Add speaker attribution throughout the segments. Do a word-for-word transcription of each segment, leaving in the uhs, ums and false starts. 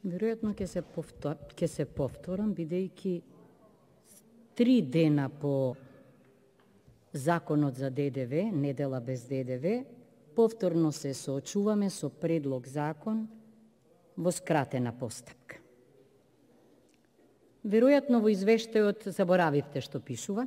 Speaker 1: Веројатно ќе се повтор, ќе се повторам, бидејќи три дена по Законот за Д Д В, недела без Д Д В, повторно се соочуваме со предлог закон во скратена постапка. Веројатно во извештајот заборавивте што пишува,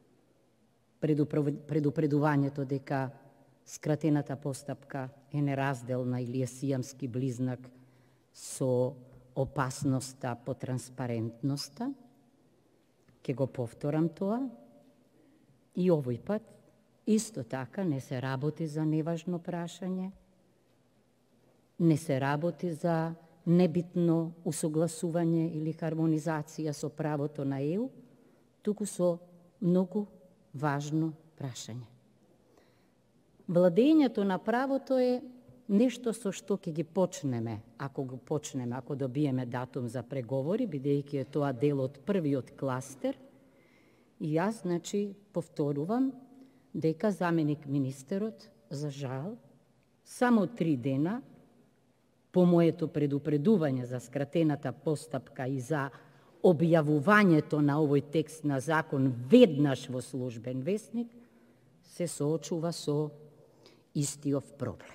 Speaker 1: предупредувањето дека скратената постапка е неразделна или е сијамски близнак со опасноста по транспарентноста. Ке го повторам тоа. И овој пат, исто така, не се работи за неважно прашање, не се работи за небитно усогласување или хармонизација со правото на Е У, туку со многу важно прашање. Владењето на правото е нешто со што ќе ги почнеме, ако го почнеме, ако добиеме датум за преговори, бидејќи е тоа дел од првиот кластер. И јас, значи, повторувам дека заменик министерот, за жал, само три дена по моето предупредување за скратената постапка и за објавувањето на овој текст на закон веднаш во службен весник, се соочува со истиот проблем.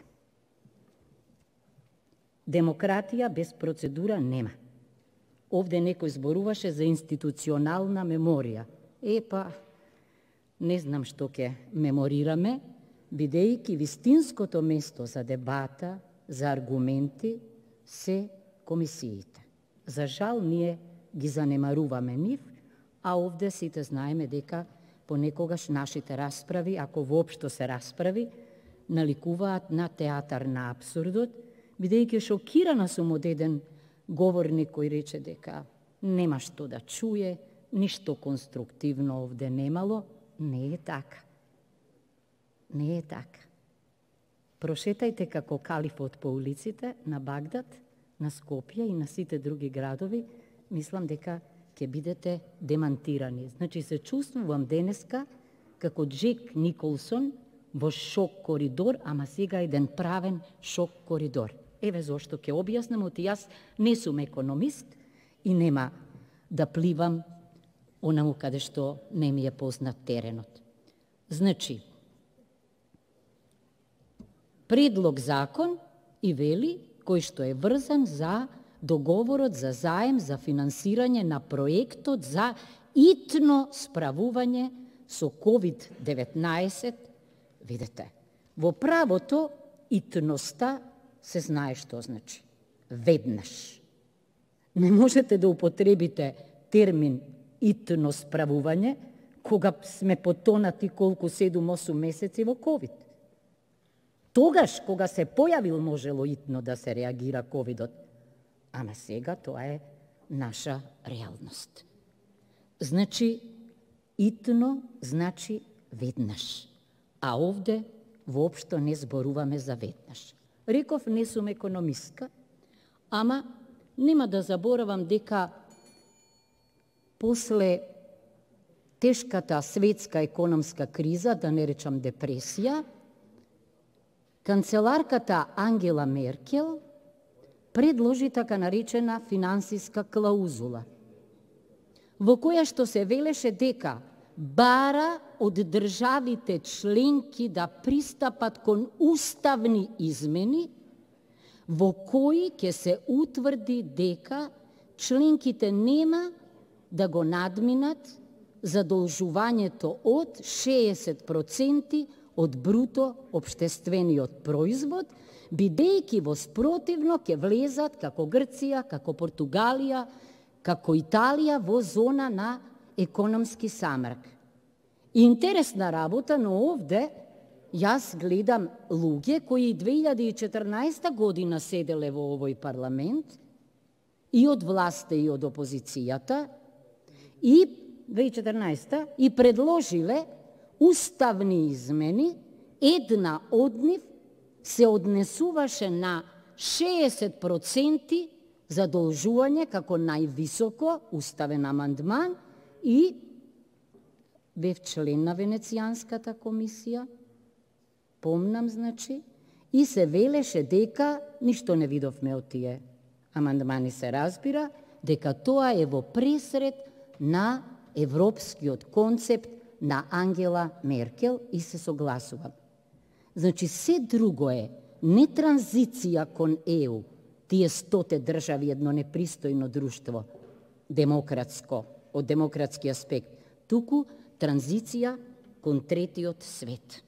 Speaker 1: Демократија без процедура нема. Овде некој зборуваше за институционална меморија. Е, па, не знам што ќе меморираме, бидејќи вистинското место за дебата, за аргументи, се комисиите. За жал, ние ги занемаруваме нив, а овде сите знаеме дека понекогаш нашите расправи, ако воопшто се расправи, наликуваат на театар на абсурдот, бидејќи шокирана сум од еден говорник кој рече дека нема што да чуе, ништо конструктивно овде немало. Не е така. Не е така. Прошетајте како калифот по улиците на Багдад, на Скопје и на сите други градови, мислам дека ќе бидете демантирани. Значи, се чувствувам денеска како Джек Николсон во шок коридор, ама сега еден правен шок коридор. Еве зошто ќе објаснам, оти јас не сум економист и нема да пливам онаму каде што не ми е познат теренот. Значи, предлог закон и вели кој што е врзан за договорот за заем за финансирање на проектот за итно справување со ковид деветнаесет. Видете, во правото итноста се знае што значи. Веднаш. Не можете да употребите термин итно справување кога сме потонати колку седум-осум месеци во ковид. Тогаш, кога се појавил, можело итно да се реагира ковидот. Ама сега тоа е наша реалност. Значи, итно значи веднаш. А овде воопшто не зборуваме за веднаш. Реков, не сум економистка, ама нема да заборавам дека после тешката светска економска криза, да не речам депресија, канцеларката Ангела Меркел предложи така наречена финансиска клаузула, во која што се велеше дека бара од државите членки да пристапат кон уставни измени, во кои ќе се утврди дека членките нема да го надминат задолжувањето од шеесет проценти од бруто општествениот производ, бидејќи во спротивно ќе влезат како Грција, како Португалија, како Италија во зона на економски самрак. Интересна работа, но овде јас гледам луѓе кои две илјади и четрнаесета година седеле во овој парламент и од власта и од опозицијата и две илјади и четрнаесета и предложиле уставни измени, една од нив се однесуваше на шеесет проценти задолжување како највисоко уставен амандман и бев член на Венецијанската комисија, помнам, значи, и се велеше дека ништо не видовме од тие амандмани се разбира дека тоа е во пресред на европскиот концепт на Ангела Меркел и се согласувам. Значи, се друго е не транзиција кон Е У, тие стоте држави едно непристојно друштво, демократско, од демократски аспект, туку транзиција кон третиот свет.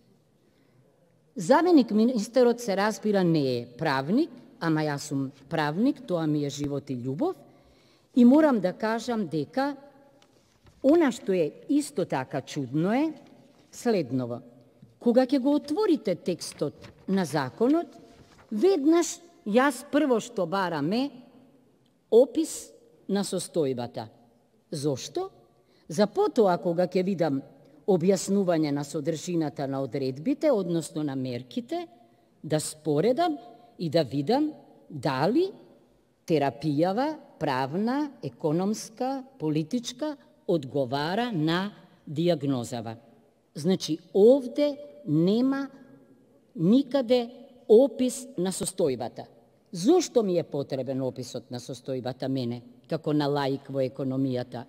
Speaker 1: Заменик министерот се разбира не е правник, ама јас сум правник, тоа ми е живот и љубов, и морам да кажам дека она што е исто така чудно е следново. Кога ќе го отворите текстот на законот, веднаш јас прво што барам е опис на состојбата. Зошто? За потоа кога ќе видам објаснување на содржината на одредбите, односно на мерките, да споредам и да видам дали терапијава, правна, економска, политичка, одговара на дијагнозава. Значи, овде нема никаде опис на состојбата. Зошто ми е потребен описот на состојбата мене, како на лаик во економијата?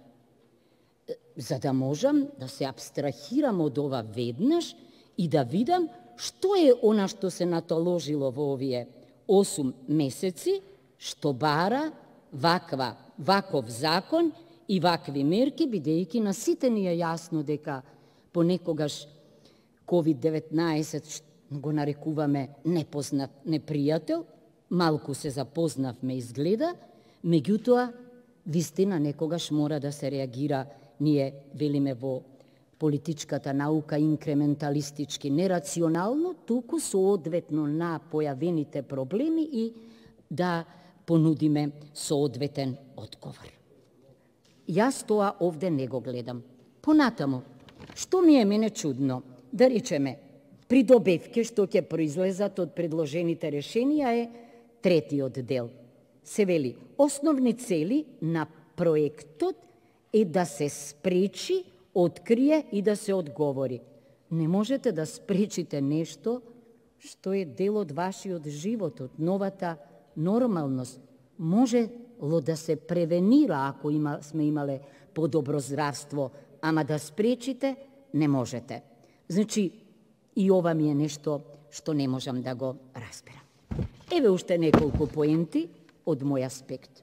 Speaker 1: За да можам да се абстрахирам од ова веднаш и да видам што е она што се натоложило во овие осум месеци, што бара ваква, ваков закон и вакви мерки, бидејќи на сите ни е јасно дека понекогаш ковид деветнаесет го нарекуваме непознат непријател, малку се запознавме изгледа, меѓутоа вистина некогаш мора да се реагира, ние велиме во политичката наука инкременталистички, нерационално, туку соодветно на појавените проблеми и да понудиме соодветен одговор. Јас тоа овде не го гледам. Понатаму, што ми е мене чудно, да речеме, придобивки што ќе произлезат од предложените решенија е третиот дел. Се вели, основни цели на проектот е да се спречи, открие и да се одговори. Не можете да спречите нешто што е дел од вашиот живот, од новата нормалност. Можело да се превенира ако има, сме имале подобро здравство, ама да спречите не можете. Значи, и ова ми е нешто што не можам да го разберам. Еве уште неколку поенти од мој аспект.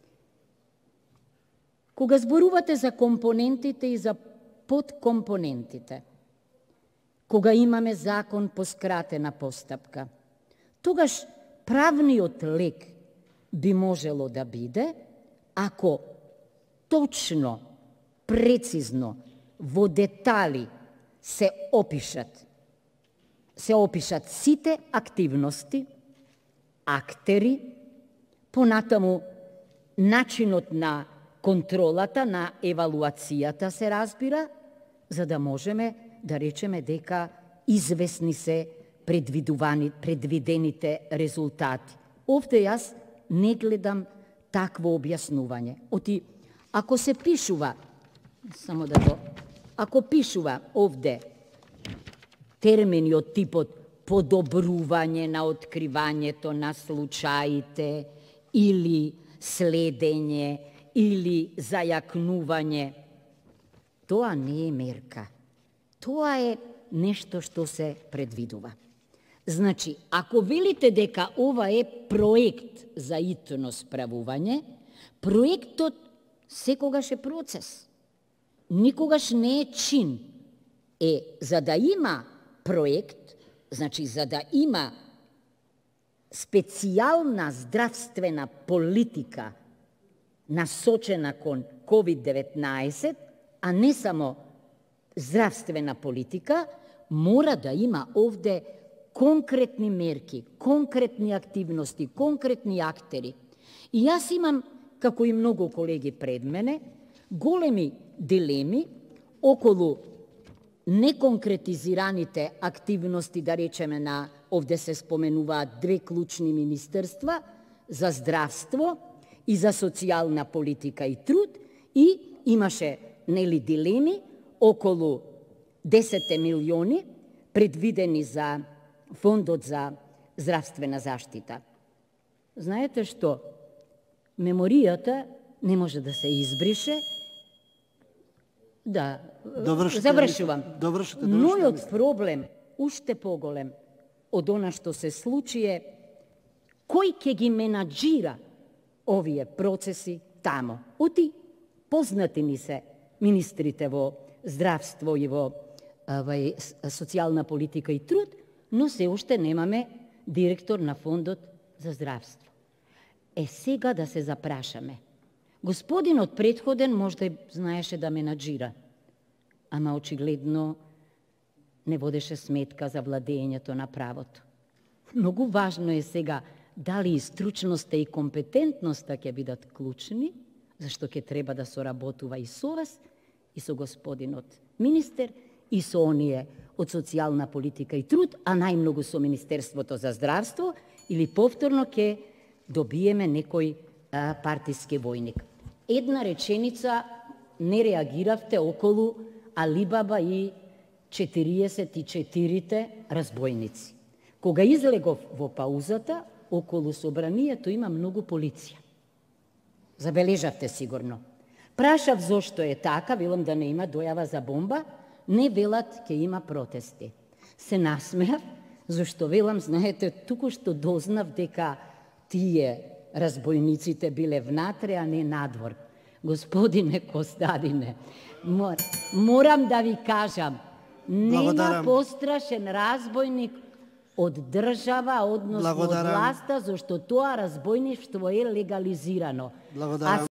Speaker 1: Кога зборувате за компонентите и за подкомпонентите, кога имаме закон по скратена постапка, тогаш правниот лек би можело да биде ако точно, прецизно, во детали се опишат, се опишат сите активности, актери, понатаму начинот на контролата, на евалуацијата се разбира, за да можеме да речеме дека известни се предвидувани, предвидените резултати. Овде јас не гледам такво објаснување. Оти, ако се пишува, само да го, ако пишува овде термини од типот подобрување на откривањето на случаите или следење или зајакнување, тоа не е мерка. Тоа е нешто што се предвидува. Значи, ако велите дека ова е проект за итно справување, проектот секогаш е процес. Никогаш не е чин. Е, за да има проект, значи за да има специјална здравствена политика насочена кон ковид деветнаесет, а не само здравствена политика, мора да има овде конкретни мерки, конкретни активности, конкретни актери. И јас имам, како и многу колеги пред мене, големи дилеми околу неконкретизираните активности, да речеме на, овде се споменуваат две клучни министерства, за здравство и за социјална политика и труд, и имаше нели дилеми околу десет милиони предвидени за Фондот за здравствена заштита. Знаете што? меморијата не може да се избрише. Да,
Speaker 2: Довршите,
Speaker 1: завршувам.
Speaker 2: Довршите,
Speaker 1: Мојот проблем, уште поголем од она што се случи е кој ќе ги менаџира овие процеси тамо. Оти познати ни се министрите во здравство и во авај, социјална политика и труд, но се уште немаме директор на фондот за здравство. Е, сега да се запрашаме. Господинот предходен можда знаеше да менаџира, ама очигледно не водеше сметка за владењето на правото. Многу важно е сега дали и стручноста и компетентноста ќе бидат клучни, зашто ќе треба да соработува и со вас, и со господинот министер, и со оние од социјална политика и труд, а најмногу со Министерството за здравство, или повторно ќе добиеме некој а, партиски војник. Една реченица не реагиравте околу Алибаба и четириесет и четирите разбойници. Кога излегов во паузата, околу собранието има многу полиција. Забележавте сигурно. Прашав зошто е така, велам да не има дојава за бомба, не велат ке има протести. Се насмеав, зашто велам, знаете, туку што дознав дека тие разбойниците биле внатре, а не надвор. Господине Костадине, мор, морам да ви кажам, нема
Speaker 2: Благодарам.
Speaker 1: пострашен разбойник од држава, односно од
Speaker 2: Благодарам.
Speaker 1: власта, зашто тоа разбойништво е легализирано.
Speaker 2: Благодарам.